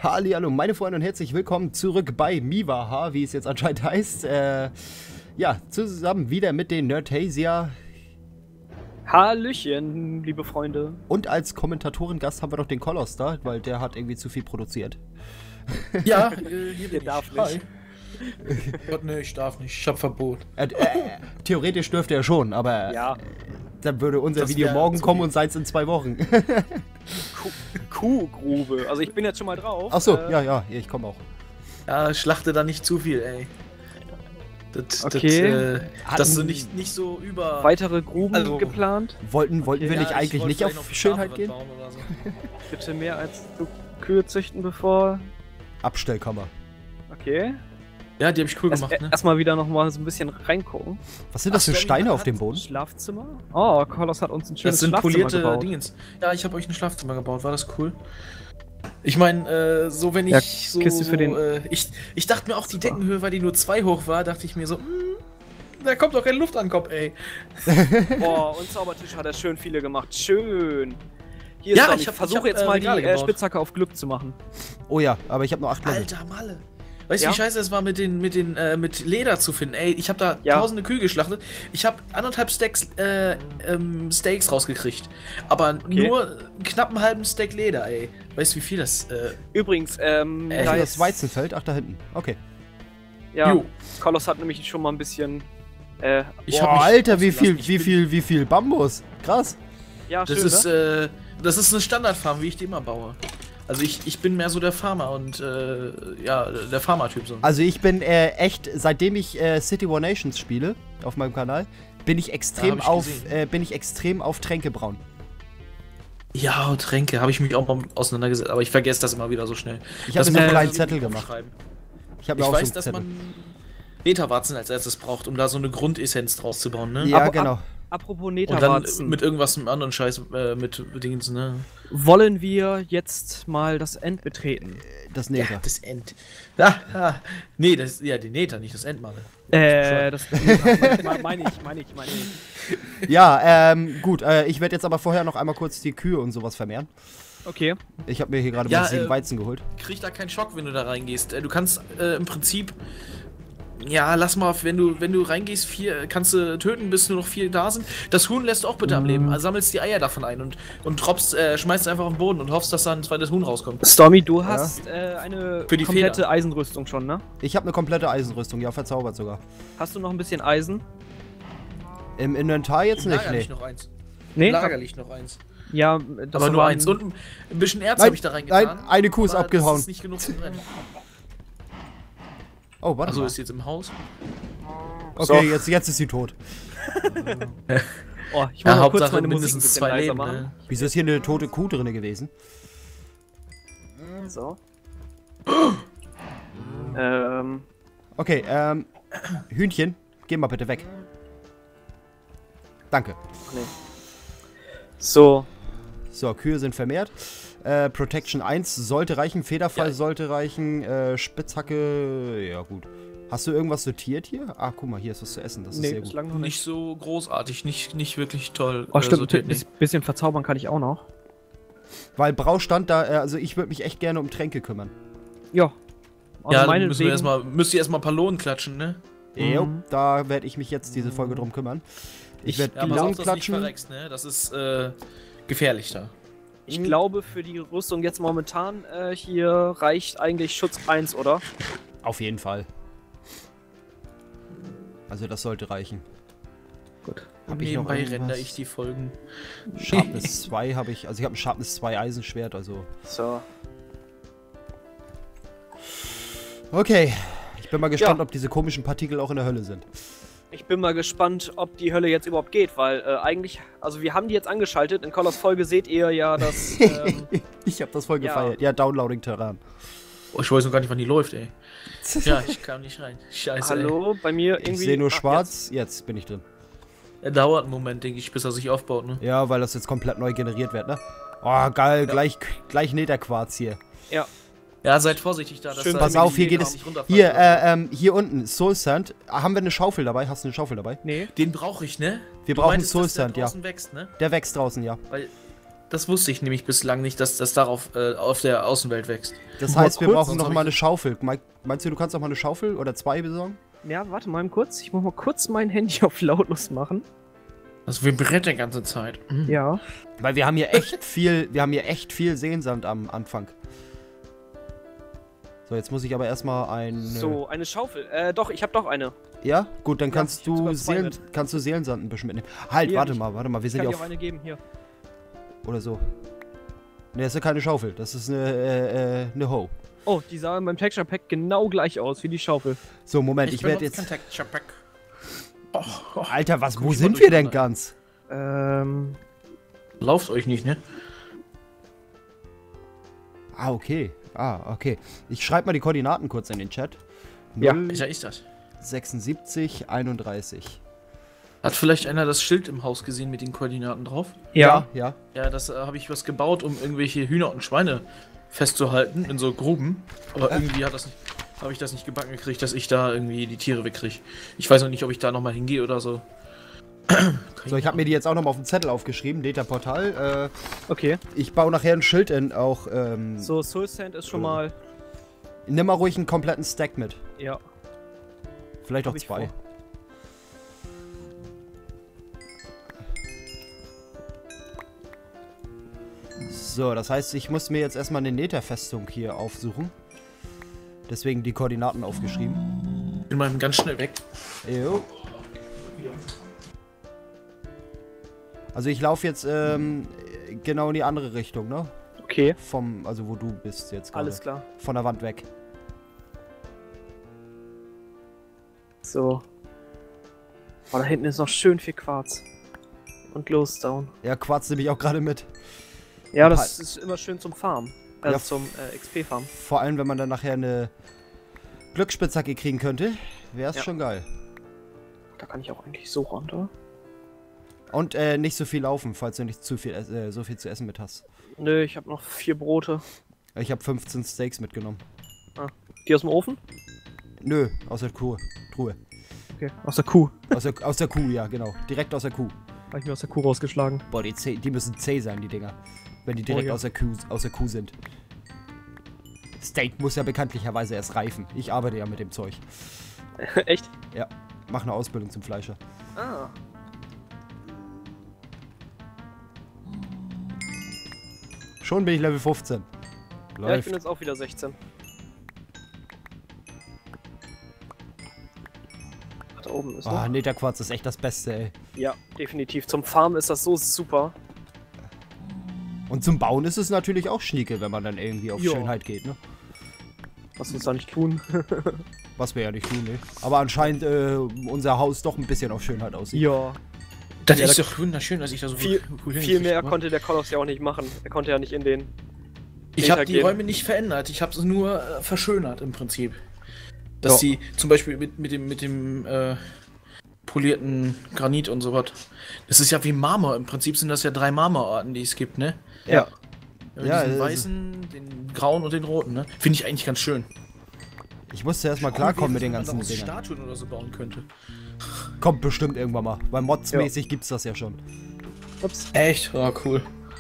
Hallihallo, meine Freunde und herzlich willkommen zurück bei Miwaha, wie es jetzt anscheinend heißt. Ja, zusammen wieder mit den Nerdtasia. Hallöchen, liebe Freunde. Und als Kommentatorengast haben wir noch den Kolos da, weil der hat irgendwie zu viel produziert. Ja, hier Der darf nicht. Gott, ne, ich darf nicht. Ich hab Verbot. Theoretisch dürfte er schon, aber Ja, dann würde unser Das Video wär morgen zu kommen viel. und seins in 2 Wochen. Kuhgrube. Also ich bin jetzt schon mal drauf. Achso, ja, ich komme auch. Ja, schlachte da nicht zu viel, ey. Okay. Dass du nicht so über... Weitere Gruben Also- geplant? Wollten wir Ja, nicht ich eigentlich wollte nicht vielleicht auf noch Schönheit Schafe gehen? bauen oder so. Bitte mehr als du Kühe züchten bevor... Abstellkammer. Okay. Ja, die hab ich cool gemacht, ne? Erstmal wieder nochmal so ein bisschen reingucken. Was sind das für Ach, Steine hat- auf dem Boden? Schlafzimmer? Oh, Carlos hat uns ein schönes Das sind Schlafzimmer polierte gebaut. Dingens. Ja, ich habe euch ein Schlafzimmer gebaut. War das cool? Ich meine, so wenn ich Ja, so... Kiste für den- ich dachte mir auch, die Deckenhöhe, weil die nur 2 hoch war, dachte ich mir so, da kommt doch keine Luft an den Kopf, ey. Boah, und Zaubertisch hat er schön viele gemacht. Schön. Hier Ja, ist Tommy. ich hab- Versuche ich hab, jetzt mal die Regale gebaut. Spitzhacke auf Glück zu machen. Oh ja, aber ich habe nur 8 Level. Alter Malle. Weißt du, Ja? wie scheiße es war, mit Leder zu finden? Ey, ich habe da Ja. tausende Kühe geschlachtet. Ich habe 1,5 Stacks Steaks rausgekriegt. Aber nur einen knappen halben Stack Leder, ey. Weißt du, wie viel das... Übrigens, Also da das ist, Weizenfeld? Ach, da hinten. Okay. ja, Jo. Carlos hat nämlich schon mal ein bisschen, Ich Boah, hab mich Alter, wie ausgelassen. viel Bambus. Krass. ja, Das schön, ist, ne? das ist eine Standardfarm, wie ich die immer baue. Also ich bin mehr so der Farmer und ja, der Farmer-Typ so. Also ich bin echt, seitdem ich City War Nations spiele, auf meinem Kanal, bin ich extrem, hab ich bin ich extrem auf Tränke braun. Ja, und Tränke habe ich mich auch mal auseinandergesetzt, aber ich vergesse das immer wieder so schnell. Ich habe Das mir einen muss man kleinen so Zettel gemacht. aufschreiben. Ich habe Ich mir auch weiß, so dass einen Zettel. man Netherwarzen als erstes braucht, um da so eine Grundessenz draus zu bauen, ne? Ja, Aber genau. Apropos Und dann Netherwarzen, mit irgendwas mit anderen Scheiß, mit Dingens, ne? wollen wir jetzt mal das End betreten? Das Ja, Nether. das End. Ja. Nee, das, ja, die Nether, nicht das End, Mann. Das meine ich. Ja, gut. Ich werde jetzt aber vorher noch einmal kurz die Kühe und sowas vermehren. Okay. Ich habe mir hier gerade Ja, mal 7 Weizen geholt. Krieg da keinen Schock, wenn du da reingehst. Du kannst im Prinzip, ja, lass mal, wenn du reingehst, 4 kannst du töten, bis nur noch 4 da sind. Das Huhn lässt du auch bitte am Leben. Also sammelst die Eier davon ein und droppst, schmeißt einfach auf den Boden und hoffst, dass da ein zweites Huhn rauskommt. Stormy, du hast eine Für die komplette Feder. Eisenrüstung schon, ne? Ich habe eine komplette Eisenrüstung, ja, verzaubert sogar. Hast du noch ein bisschen Eisen? Im Inventar jetzt Im nicht, Lager nee. liegt noch eins. Nee? Im Lager liegt noch eins. Ja, das Aber nur waren- eins. Und ein bisschen Erz Nein, habe ich da reingetan. nein, eine Kuh ist aber abgehauen. Das ist nicht genug zum Brennen. Oh, warte Also mal. ist jetzt im Haus. Okay, so. jetzt ist sie tot. Oh, ich muss Ja, mal kurz Hauptsache meine Musik ein mindestens bisschen 2 leiser Leben, machen. ne? Wieso ist hier eine tote Kuh drin gewesen? So. Okay, Hühnchen, geh mal bitte weg. Danke. So. So, Kühe sind vermehrt. Protection 1 sollte reichen, Federfall Ja. sollte reichen, Spitzhacke, ja gut. Hast du irgendwas sortiert hier? Ah, guck mal, hier ist was zu essen, das ist Nee, sehr gut. bislang noch Nicht nicht. so großartig, nicht wirklich toll. Oh, stimmt, sortiert, ein bisschen verzaubern kann ich auch noch. Weil Braustand da, also ich würde mich echt gerne um Tränke kümmern. Ja. Also Ja, dann meinetwegen- müsst ihr erstmal ein paar Lohn klatschen, ne? Jo, da werde ich mich jetzt diese Folge drum kümmern. Ich werde Ja, die pass Lohn auf, dass du nicht klatschen. verreckst, ne? Das ist gefährlich da. Ich glaube, für die Rüstung jetzt momentan hier reicht eigentlich Schutz 1, oder? Auf jeden Fall. Also das sollte reichen. Gut. Hab ich noch Nebenbei irgendwas? render ich die Folgen. Sharpness 2 habe ich, also ich habe ein Sharpness 2 Eisenschwert, also. So. Okay. Ich bin mal gespannt, Ja. ob diese komischen Partikel auch in der Hölle sind. Ich bin mal gespannt, ob die Hölle jetzt überhaupt geht, weil eigentlich, also wir haben die jetzt angeschaltet. In Colors Folge seht ihr ja, dass. Ich habe das voll Ja. gefeiert. Ja, Downloading Terran. Oh, ich weiß noch gar nicht, wann die läuft, ey. Ja, ich kam nicht rein. Scheiße, Hallo, bei mir irgendwie. Ich sehe nur Ach, schwarz. Jetzt bin ich drin. ey. Er dauert einen Moment, denke ich, bis er sich aufbaut, ne? Ja, weil das jetzt komplett neu generiert wird, ne? Oh, geil. Gleich Netherquarz hier. Ja. Ja, seid vorsichtig da. dass Schön, da Pass irgendwie auf, hier die geht Leder es. nicht runterfallen Hier, oder so. hier unten, Soul Sand. Haben wir eine Schaufel dabei? Hast du eine Schaufel dabei? Nee. Den brauche ich, ne? Wir Du brauchen meintest, Soul dass der Sand, ja. draußen wächst, ne? Der wächst draußen, ja. Weil Das wusste ich nämlich bislang nicht, dass das darauf auf der Außenwelt wächst. Das heißt, wir kurz, brauchen sonst noch hab mal ich- eine Schaufel. Meinst du, du kannst noch mal eine Schaufel oder 2 besorgen? Ja, warte mal kurz. Ich muss mal kurz mein Handy auf lautlos machen. Das vibriert die ganze Zeit. Ja. Weil wir haben hier echt viel Seensand am Anfang. So, jetzt muss ich aber erstmal So, eine Schaufel. Doch, ich habe doch eine. Ja? Gut, dann Ja, kannst ich hab sogar 2 mit. kannst du Seelensand ein bisschen mitnehmen. Halt, Hier, warte ich- mal, wir Ich sind kann ja dir auch auf... eine geben, hier. Oder so. Ne, das ist ja keine Schaufel, das ist eine Hoe. Oh, die sah in meinem Texture Pack genau gleich aus wie die Schaufel. So, Moment, ich werde jetzt... Pack. Alter, was, Guck wo ich mal sind wir denn durcheinander. ganz? Lauft euch nicht, ne? Ah, okay. Okay. Ich schreibe mal die Koordinaten kurz in den Chat. Ja. 0, Welcher ist das? 76, 31. Hat vielleicht einer das Schild im Haus gesehen mit den Koordinaten drauf? Ja. Ja, das habe ich was gebaut, um irgendwelche Hühner und Schweine festzuhalten in so Gruben. Aber irgendwie habe ich das nicht gebacken gekriegt, dass ich da irgendwie die Tiere wegkriege. Ich weiß noch nicht, ob ich da nochmal hingehe oder so. So, ich habe mir die jetzt auch nochmal auf dem Zettel aufgeschrieben, Data-Portal. Okay. Ich baue nachher ein Schild in, auch, So, Soul Sand ist schon mal. nimm mal ruhig einen kompletten Stack mit. Ja. Vielleicht auch Hab ich 2. vor. So, das heißt, ich muss mir jetzt erstmal eine Netherfestung hier aufsuchen. Deswegen die Koordinaten aufgeschrieben. Bin mal ganz schnell weg. Jo. Also ich laufe jetzt genau in die andere Richtung, ne? Okay. Also wo du bist jetzt gerade. Alles klar. Von der Wand weg. So. Oh, da hinten ist noch schön viel Quarz. Und Glowstone. Ja, Quarz nehme ich auch gerade mit. Ja, das ist immer schön zum Farmen. Also Ja, zum XP-Farmen. Vor allem, wenn man dann nachher eine Glücksspitzhacke kriegen könnte, wäre es Ja. schon geil. Da kann ich auch eigentlich so runter. Und nicht so viel laufen, falls du nicht so viel zu essen mit hast. Nö, ich habe noch 4 Brote. Ich habe 15 Steaks mitgenommen. Die aus dem Ofen? Nö, aus der Truhe. Okay. Aus der Kuh. Aus der Kuh, ja, genau. Direkt aus der Kuh. Habe ich mir aus der Kuh rausgeschlagen. Boah, die müssen zäh sein, die Dinger. Wenn die direkt ja. aus der Kuh sind. Steak muss ja bekanntlicherweise erst reifen. Ich arbeite ja mit dem Zeug. Echt? Ja, mach eine Ausbildung zum Fleischer. Ah. Schon bin ich Level 15. Ja, ich Läuft. bin jetzt auch wieder 16. Ach, da oben ist noch. Netherquarz ist echt das Beste, ey. Ja, definitiv. Zum Farmen ist das so super. Und zum Bauen ist es natürlich auch schnieke, wenn man dann irgendwie auf Ja. Schönheit geht, ne? Was wir uns da nicht tun. Was wir ja nicht tun, ne? Aber anscheinend unser Haus doch ein bisschen auf Schönheit aussieht. Ja. Das Ja, ist da- doch wunderschön, dass ich da so Viel hingekriegt mehr habe. konnte der Kolos ja auch nicht machen. Er konnte ja nicht in den. Ich habe die gehen. Räume nicht verändert, ich habe es nur verschönert im Prinzip. Dass Ja. die zum Beispiel mit dem polierten Granit und so was. Das ist ja wie Marmor. Im Prinzip sind das ja 3 Marmorarten, die es gibt, ne? Ja. Ja, Den also- weißen, den grauen und den roten, ne? Finde ich eigentlich ganz schön. Ich musste erstmal klarkommen mit den Wenn man ganzen daraus Dingern. Statuen oder so bauen könnte. Kommt bestimmt irgendwann mal. Weil modsmäßig gibt's das ja schon. Ups. Echt? Oh, cool.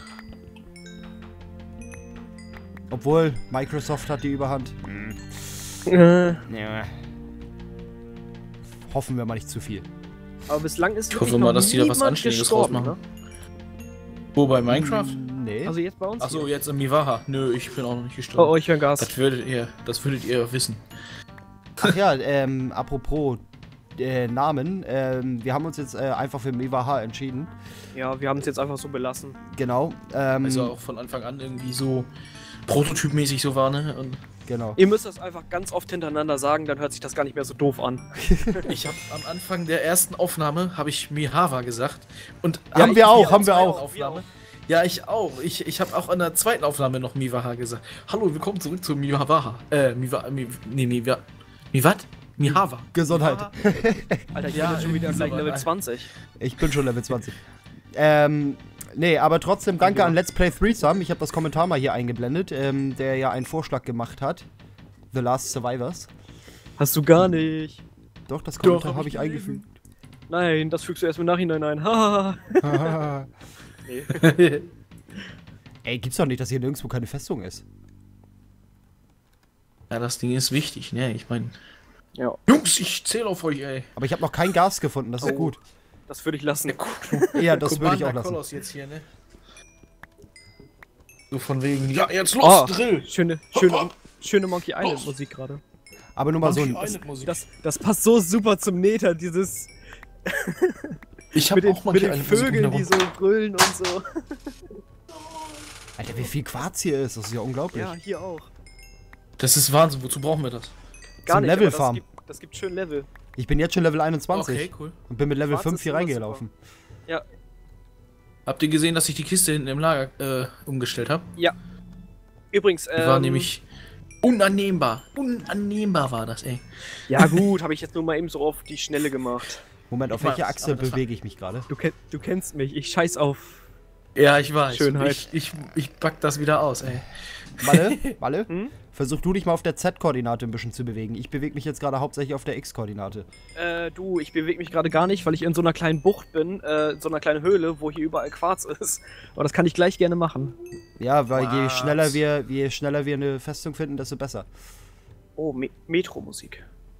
Obwohl, Microsoft hat die Überhand. Ja. Hoffen wir mal nicht zu viel. Aber bislang ist Ich hoffe wirklich mal, noch dass die da was niemand Anständiges gestorben, rausmachen. ne? Wo, bei Minecraft? Nee. Also jetzt bei uns? Achso, hier. jetzt im Miwaha. Nö, ich bin auch noch nicht gestorben. Oh, ich höre Gas. Das würdet ihr wissen. Ach ja, apropos Namen. Wir haben uns jetzt einfach für Miwaha entschieden. Ja, wir haben es jetzt einfach so belassen. Genau. Also auch von Anfang an irgendwie so prototypmäßig so war, ne? Und Genau. Ihr müsst das einfach ganz oft hintereinander sagen, dann hört sich das gar nicht mehr so doof an. ich habe am Anfang der ersten Aufnahme habe ich Mihava gesagt und Haben wir auch, haben wir zweiten auch. Aufnahme, ja, ich auch. Ich habe auch an der zweiten Aufnahme noch Miwaha gesagt. Hallo, willkommen zurück zu Mihava. Mihava. Gesundheit. Alter, ich Ja, bin jetzt schon wieder irgendwie gleich so Level weit. 20. Ich bin schon Level 20. Nee, aber trotzdem danke an Let's Play Threesome. Ich habe das Kommentar mal hier eingeblendet, der ja einen Vorschlag gemacht hat. The Last Survivors. Hast du gar nicht. Doch, das Kommentar hab habe ich ich eingefügt. Nein, das fügst du erst im Nachhinein ein. Haha. Haha. Nee. Ey, gibt's doch nicht, dass hier nirgendwo keine Festung ist. Ja, das Ding ist wichtig, ne? Ich meine. Ja. Jungs, ich zähle auf euch, ey. Aber ich habe noch kein Gas gefunden, das ist Oh. gut. Das würde ich lassen. Ja, das würde ich auch Commander lassen. Kolos jetzt hier, ne? So von wegen, ja, jetzt los, Oh, Drill! schöne Monkey Island Musik gerade. Aber nur mal so ein... Monkey Island Musik. Das passt so super zum Nether, dieses Ich mit habe den, auch mit Monkey den Island Musik Vögeln, die genommen. so brüllen und so. Alter, wie viel Quarz hier ist, das ist ja unglaublich. Ja, hier auch. Das ist Wahnsinn, wozu brauchen wir das? Gar Zum nicht, aber Levelfarm. das gibt schön Level. Ich bin jetzt schon Level 21 Okay, cool. und bin mit Level Quarz 5 ist hier immer reingelaufen. Ja, Habt ihr gesehen, dass ich die Kiste hinten im Lager umgestellt habe? ja. Übrigens, Die war nämlich unannehmbar. Unannehmbar war das, ey. ja gut, habe ich jetzt nur mal eben so auf die Schnelle gemacht. Moment, auf Ich welche weiß, Achse aber das war- bewege ich mich gerade? Du kennst mich, ich scheiß auf. Ja, ich weiß. Schönheit. Ich pack das wieder aus, ey. Malle, Hm? versuch du dich mal auf der Z-Koordinate ein bisschen zu bewegen. Ich bewege mich jetzt gerade hauptsächlich auf der X-Koordinate. Du, ich bewege mich gerade gar nicht, weil ich in so einer kleinen Bucht bin, in so einer kleinen Höhle, wo hier überall Quarz ist. Aber das kann ich gleich gerne machen. Ja, weil je Was? schneller wir eine Festung finden, desto besser. Oh, Metro-Musik.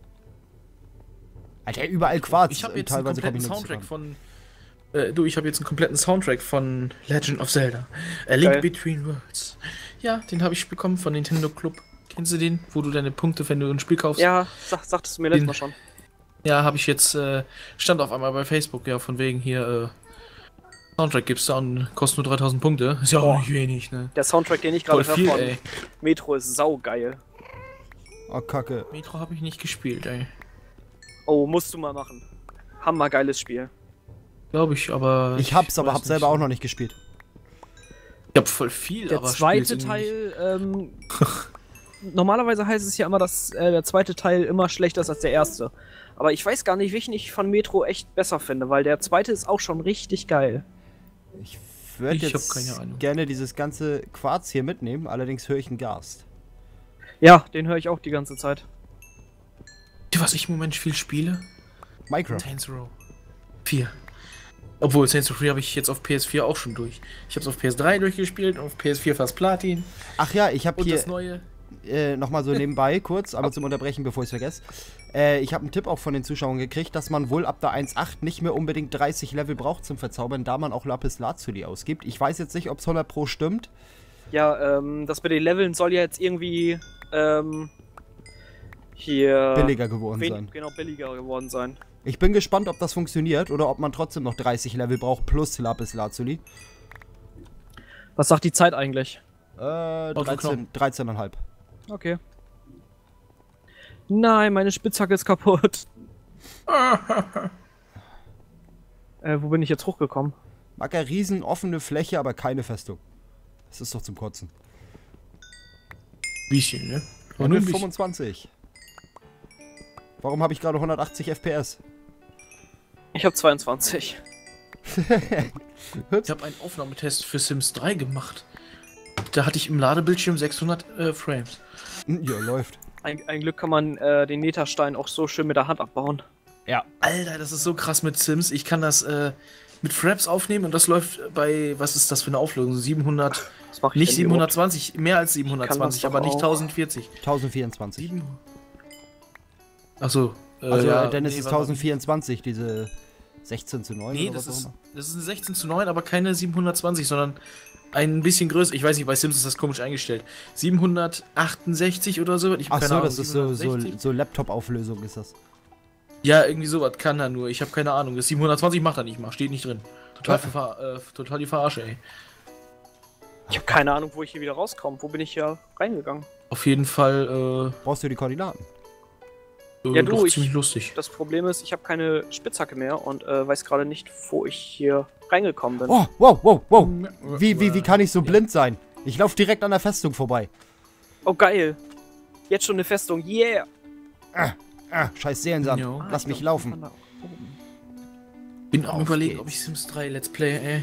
Alter, überall Quarz. Ich habe und jetzt einen teilweise komme kompletten ich nirgends Soundtrack ran. von. Ich habe jetzt einen kompletten Soundtrack von Legend of Zelda. A Link Geil. Between Worlds. Ja, den habe ich bekommen von Nintendo Club. Kennst du den? Wo du deine Punkte, wenn du ein Spiel kaufst? Ja, sagtest du mir letztes Mal schon. Ja, habe ich jetzt, stand auf einmal bei Facebook, ja, von wegen hier, Soundtrack gibt's da und kostet nur 3000 Punkte. Ist ja auch Boah. nicht wenig, ne? Der Soundtrack, den ich gerade Voll höre viel, von ey. Metro ist saugeil. Oh, Kacke. Metro habe ich nicht gespielt, ey. Oh, musst du mal machen. Hammergeiles Spiel. Glaube ich, aber. Ich hab's, aber weiß hab selber auch noch nicht gespielt. Ich hab voll viel, Der aber zweite spiel's irgendwie Teil, normalerweise heißt es ja immer, dass der zweite Teil immer schlechter ist als der erste. Aber ich weiß gar nicht, welchen ich von Metro echt besser finde, weil der zweite ist auch schon richtig geil. Ich würde Ich hab jetzt keine Ahnung. gerne dieses ganze Quarz hier mitnehmen, allerdings höre ich einen Gast. Ja, den höre ich auch die ganze Zeit. nicht. Was ich im Moment viel spiele? Minecraft. Saints Row 4. Obwohl, Saints Row 4 habe ich jetzt auf PS4 auch schon durch. Ich habe es auf PS3 durchgespielt, auf PS4 fast Platin. Ach ja, ich habe Und hier das neue. nochmal so nebenbei kurz, aber zum Unterbrechen, bevor ich es vergesse. Ich habe einen Tipp auch von den Zuschauern gekriegt, dass man wohl ab der 1.8 nicht mehr unbedingt 30 Level braucht zum Verzaubern, da man auch Lapis Lazuli ausgibt. Ich weiß jetzt nicht, ob es 100 Pro stimmt. Ja, das mit den Leveln soll ja jetzt irgendwie, hier... Billiger geworden sein. Genau, billiger geworden sein. Ich bin gespannt, ob das funktioniert oder ob man trotzdem noch 30 Level braucht plus Lapis Lazuli. Was sagt die Zeit eigentlich? 13,5. Okay. Nein, meine Spitzhacke ist kaputt. Wo bin ich jetzt hochgekommen? Macker, riesen offene Fläche, aber keine Festung. Das ist doch zum Kotzen. Bisschen, ne? Aber nur Level ein bisschen. 25. Warum habe ich gerade 180 FPS? Ich habe 22. Ich habe einen Aufnahmetest für Sims 3 gemacht. Da hatte ich im Ladebildschirm 600 Frames. Ja, läuft. Ein Glück kann man den Netherstein auch so schön mit der Hand abbauen. Ja. Alter, das ist so krass mit Sims. Ich kann das mit Fraps aufnehmen und das läuft bei, was ist das für eine Auflösung? 700, Das mach ich nicht denn überhaupt? 720, mehr als Ich kann 720, das aber doch nicht auch. 1040. 1024. Achso. Also, dann ist nee, es warte mal. 1024, diese 16 zu 9 Nee, oder das was auch ist, immer. das ist eine 16 zu 9, aber keine 720, sondern ein bisschen größer. Ich weiß nicht, bei Sims ist das komisch eingestellt. 768 oder so. Ich hab Ach keine so, Ahnung, das ist so 760. so Laptop-Auflösung ist das. Ja, irgendwie sowas kann er nur. Ich habe keine Ahnung. Das 720 macht er nicht mal. Steht nicht drin. Total die Verarsche, ey. Ich habe keine Ahnung, wo ich hier wieder rauskomme. Wo bin ich hier reingegangen? Auf jeden Fall, Brauchst du die Koordinaten? Ja, du, doch ich- ziemlich lustig. Das Problem ist, ich habe keine Spitzhacke mehr und weiß gerade nicht, wo ich hier reingekommen bin. Oh, wow, wow, wow. Wie kann ich so blind sein? Ich laufe direkt an der Festung vorbei. Oh, geil. Jetzt schon eine Festung. Yeah. Scheiß Seelensand. Jo. Lass mich laufen. Von da oben. Bin am Auf überlegen, geht's. ob ich Sims 3 Let's Play, ey.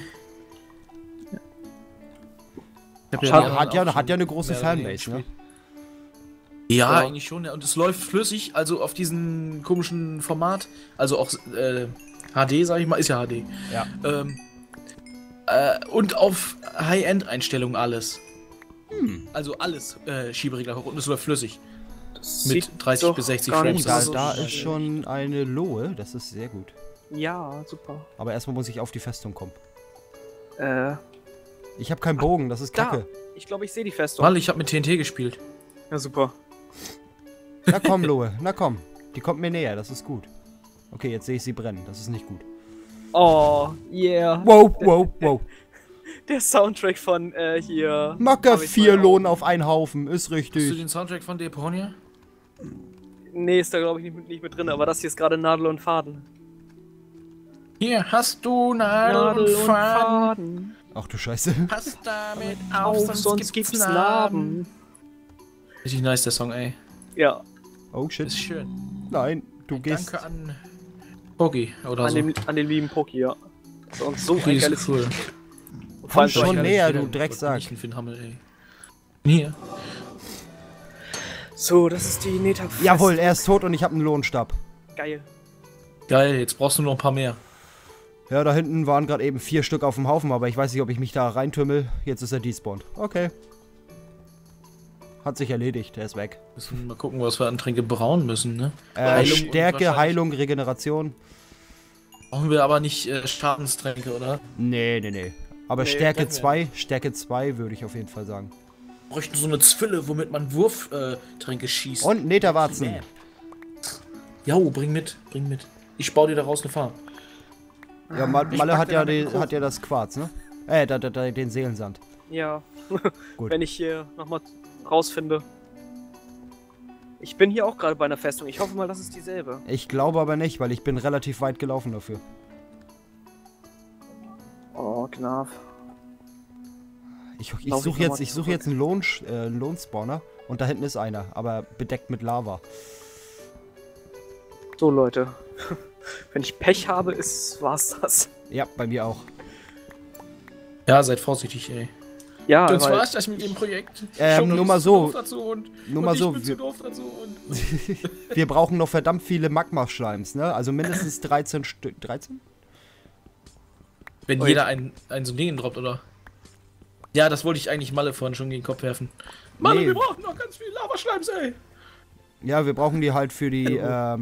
Ich hab Schade, die Hat anderen auch ja schon eine große mehr oder weniger Fanbase, ne? gespielt. Ja, Ja. eigentlich schon, ja. Und es läuft flüssig, also auf diesem komischen Format, also auch HD, sag ich mal, ist ja HD. Ja. Und auf High-End-Einstellungen alles. Also alles Schieberegler hoch und ist sogar flüssig. Das Mit sieht 30 doch bis 60 gar Frames. nicht Da, so da schlecht. ist schon eine Lohe, das ist sehr gut. Ja, super. Aber erstmal muss ich auf die Festung kommen. Äh, Ich habe keinen Bogen, das ist da. kacke. Ich glaube, ich sehe die Festung. Weil ich habe mit TNT gespielt. Ja, super. Na komm, Lohe, na komm. Die kommt mir näher, das ist gut. Okay, jetzt sehe ich sie brennen, das ist nicht gut. Oh, yeah. Wow, wow, wow. Der Soundtrack von hier. Macker Hab ich 4 mal Lohn auf einen Haufen, ist Hast du richtig. den Soundtrack von Deponia? Nee, ist da glaube ich nicht mit drin, aber das hier ist gerade Nadel und Faden. Hier hast du Nadel und Faden. Ach du Scheiße. Pass damit Auf, sonst gibt's Narben. Richtig nice, der Song, ey. Ja, Oh shit. Ist schön. Nein, du gehst. Danke an Boggy oder so. an den lieben Poki, ja. Das ist uns so ein Die geiles ist cool. Komm schon schon näher, Wieder du Drecksack. nicht für den Hammel, ey. Hier. So, das ist die Neta. Jawohl, er ist tot und ich habe einen Lohnstab. Geil. Geil, jetzt brauchst du noch ein paar mehr. Ja, da hinten waren gerade eben 4 Stück auf dem Haufen, aber ich weiß nicht, ob ich mich da reintümmel. Jetzt ist er despawned. Okay. Hat sich erledigt, er ist weg. Müssen mal gucken, was wir an Tränke brauen müssen, ne? Stärke, wahrscheinlich- Heilung, Regeneration. Brauchen wir aber nicht Schadenstränke, oder? Nee, nee, nee. Aber Nee, Stärke brauchen wir 2, Stärke 2 würde ich auf jeden Fall sagen. Wir bräuchten so eine Zwille, womit man Wurftränke schießt. Und Netherwarzen. Jo, bring mit, bring mit. Ich baue dir daraus eine Farm. Ja, Malle hat pack ja, den hat ja das Quarz, ne? Den Seelensand. Ja. Gut. Wenn ich hier nochmal rausfinde. Ich bin hier auch gerade bei einer Festung. Ich hoffe mal, das ist dieselbe. Ich glaube aber nicht, weil ich bin relativ weit gelaufen dafür. Oh, Knarf. Ich Lauf suche ich noch jetzt, mal such jetzt einen Lohnspawner und da hinten ist einer, aber bedeckt mit Lava. So, Leute. Wenn ich Pech habe, war's das. Ja, bei mir auch. Ja, seid vorsichtig, ey. Ja, Sonst weil war's das mit dem Projekt. nur mal so. Nur mal ich so, bin wir- zu doof dazu und Wir brauchen noch verdammt viele Magma-Schleims, ne? Also mindestens 13 Stück. 13? Wenn Ui. jeder ein so ein Ding droppt, oder? Ja, das wollte ich eigentlich Malle vorhin schon gegen den Kopf werfen. Malle, Nee. wir brauchen noch ganz viel Lavaschleims, ey! Ja, wir brauchen die halt für die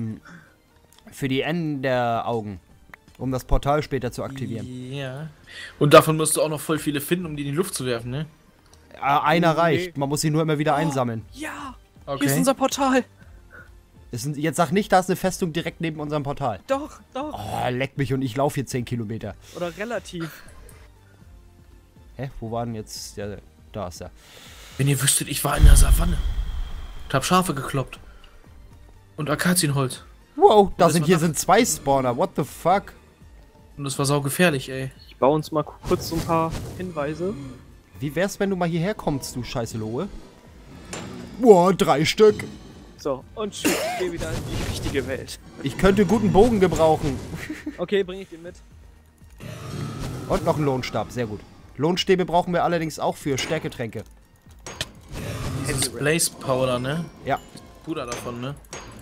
Enden der Augen. Um das Portal später zu aktivieren. Ja. Und davon musst du auch noch voll viele finden, um die in die Luft zu werfen, ne? Einer Nee. reicht. Man muss sie nur immer wieder einsammeln. ja, Okay. hier ist unser Portal. Jetzt sag nicht, da ist eine Festung direkt neben unserem Portal. Doch, doch. Oh, leck mich und ich laufe hier 10 Kilometer. Oder relativ. Hä? Wo war denn jetzt der? Da ist er. Wenn ihr wüsstet, ich war in der Savanne. Und hab Schafe gekloppt. Und Akazienholz. Wow, das war hier Nacht. sind 2 Spawner. What the fuck? Und das war saugefährlich, ey. Ich baue uns mal kurz so ein paar Hinweise. Wie wär's, wenn du mal hierher kommst, du scheiße Lohe? Wow, 3 Stück. So, und tschüss, ich gehe wieder in die richtige Welt. Ich könnte guten Bogen gebrauchen. Okay, bringe ich den mit. Und noch einen Lohnstab, sehr gut. Lohnstäbe brauchen wir allerdings auch für Stärketränke. Dieses Blaze Powder, ne? Ja. Puder davon, ne?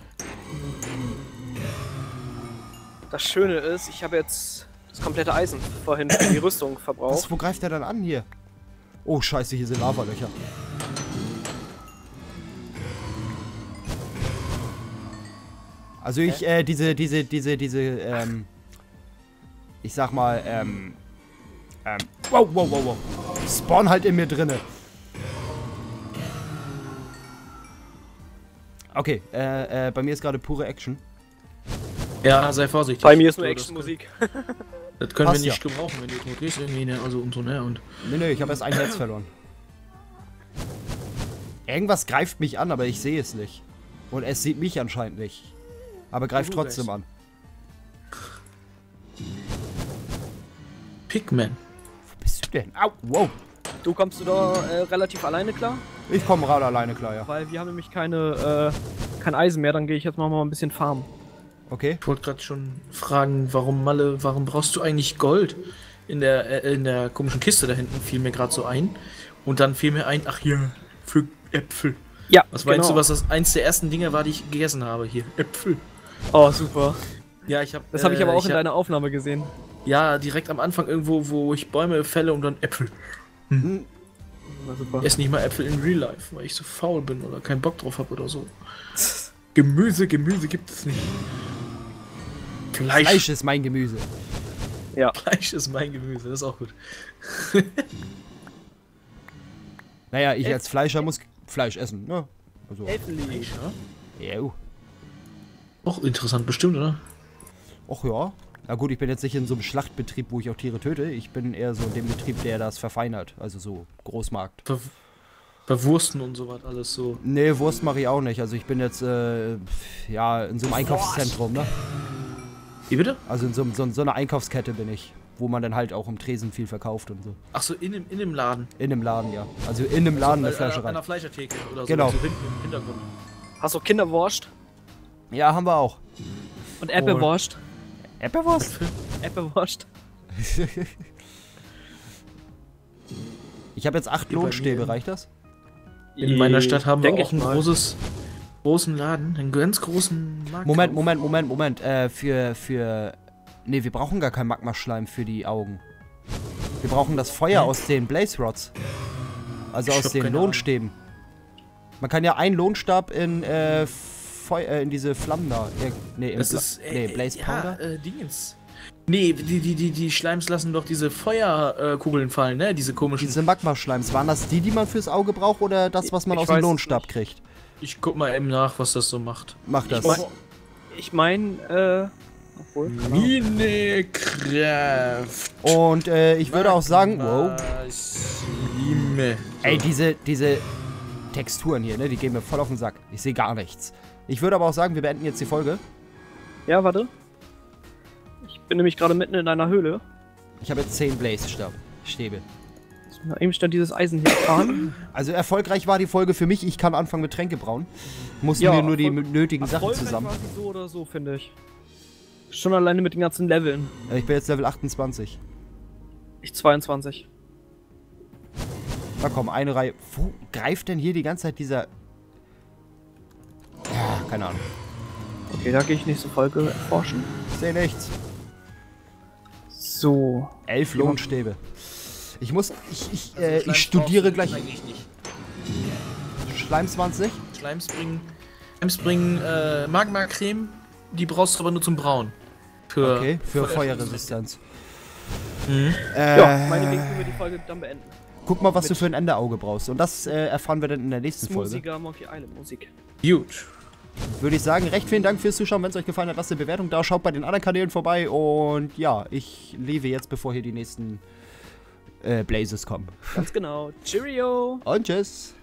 Das Schöne ist, ich habe jetzt das komplette Eisen vorhin für die Rüstung verbraucht. Wo greift er dann an hier? Oh, scheiße, hier sind Lavalöcher. Also ich, ich sag mal, wow, wow, wow, wow. Spawn halt in mir drinne. Okay, bei mir ist gerade pure Action. Ja, sei vorsichtig. Bei mir ist nur So, Action-Musik. Das können wir Passt nicht ja. gebrauchen, wenn du tot gehst irgendwie, ne? Also und so, ne? Und Nee, ich habe erst ein Herz verloren. Irgendwas greift mich an, aber ich sehe es nicht. Und es sieht mich anscheinend nicht. Aber greift Du trotzdem weißt. an. Pigman. Wo bist du denn? Au, wow. Du kommst du da relativ alleine klar? Ich komme gerade alleine klar, ja. Weil wir haben nämlich kein Eisen mehr, dann gehe ich jetzt mal ein bisschen farmen. Okay. Ich wollte gerade schon fragen, warum brauchst du eigentlich Gold? In der komischen Kiste da hinten fiel mir gerade so ein. Und dann fiel mir ein, ach hier, für Äpfel. Ja, Was meinst du, was das eins der ersten Dinge war, die ich gegessen habe? Hier, Äpfel. Oh, super. Ja, ich habe. Das habe ich aber auch in deiner Aufnahme gesehen. Ja, direkt am Anfang irgendwo, wo ich Bäume fälle und dann Äpfel. Na, super. Ich esse nicht mal Äpfel in Real Life, weil ich so faul bin oder keinen Bock drauf habe oder so. Gemüse gibt es nicht. Fleisch ist mein Gemüse. Ja. Fleisch ist mein Gemüse, das ist auch gut. Naja, ich als Fleischer muss Fleisch essen, ne? Also, Elfenlied. ja. Auch interessant bestimmt, oder? Och ja. Na gut, ich bin jetzt nicht in so einem Schlachtbetrieb, wo ich auch Tiere töte. Ich bin eher so in dem Betrieb, der das verfeinert. Also so Großmarkt. Bei Wursten und sowas, alles so. Nee, Wurst mache ich auch nicht. Also ich bin jetzt, ja, in so einem Einkaufszentrum, ne? Wie bitte? Also in so einer Einkaufskette bin ich. Wo man dann halt auch im Tresen viel verkauft und so. Ach so, in dem Laden. In einem Laden, ja. Also in einem Laden der Fleischerei. An der Fleischertheke oder so. Genau. So hinten im Hintergrund. Hast du Kinderwurst? Ja, haben wir auch. Und Äpfelwurst? Äpfelwurst? Äpfelwurst? Ich habe jetzt 8 Lohnstäbe, reicht das? In meiner Stadt haben wir Denk auch ich einen mal. großen Laden, einen ganz großen Markt. Moment. Nee, wir brauchen gar keinen Magma-Schleim für die Augen. Wir brauchen das Feuer aus den Blaze Rods. Also Ich aus hab den keine Lohnstäben. Man kann ja einen Lohnstab in in diese Flammen da. Nee, Das ist, Blaze Powder. Dingens. Nee, die Schleims lassen doch diese Feuerkugeln fallen, ne? Diese komischen. Diese Magma-Schleims, waren das die man fürs Auge braucht oder das, was man Ich aus dem weiß es Lohnstab nicht. kriegt? Ich guck mal eben nach, was das so macht. Mach das. Ich meine, obwohl, keine Ahnung. Minecraft. Und ich würde auch sagen, wow. Maschine. Ey, diese Texturen hier, ne, die gehen mir voll auf den Sack. Ich sehe gar nichts. Ich würde aber auch sagen, wir beenden jetzt die Folge. Ja, warte. Ich bin nämlich gerade mitten in einer Höhle. Ich habe jetzt 10 Blaze-Stäbe. Na, eben stand dieses Eisen hier fahren. Also erfolgreich war die Folge für mich. Ich kann anfangen mit Tränke brauen. Mussten Ja, wir nur die erfolg- nötigen Sachen zusammen. War sie so oder so, finde ich. Schon alleine mit den ganzen Leveln. Ich bin jetzt Level 28. Ich 22. Na komm, eine Reihe. Wo greift denn hier die ganze Zeit dieser... Ja, keine Ahnung. Okay, da gehe ich nächste Folge erforschen. Ich sehe nichts. So. 11 Lohnstäbe. Ich muss... Ich studiere gleich... Schleims 20? Schleims bringen Magma-Creme, die brauchst du aber nur zum Brauen. Okay, für Feuerresistenz. Ja, meinetwegen können wir die Folge dann beenden. Guck mal, was du für ein Endeauge brauchst. Und das erfahren wir dann in der nächsten Folge. Musiker, Monkey Island Musik. Gut. Würde ich sagen, recht vielen Dank fürs Zuschauen. Wenn es euch gefallen hat, lasst eine Bewertung da. Schaut bei den anderen Kanälen vorbei. Und ja, ich lebe jetzt, bevor hier die nächsten Blazes kommen. Ganz genau. Cheerio! Und tschüss.